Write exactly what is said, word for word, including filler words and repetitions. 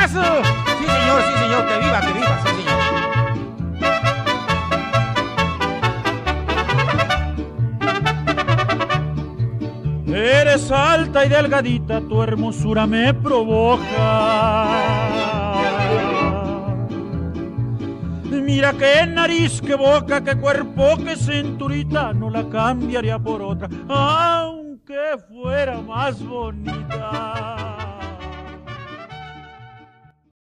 vivas! Sí, señor, sí, señor, que viva, que viva, sí, señor. Eres alta y delgadita, tu hermosura me provoca. Mira qué nariz, qué boca, qué cuerpo, qué cinturita, no la cambiaría por otra, aunque fuera más bonita.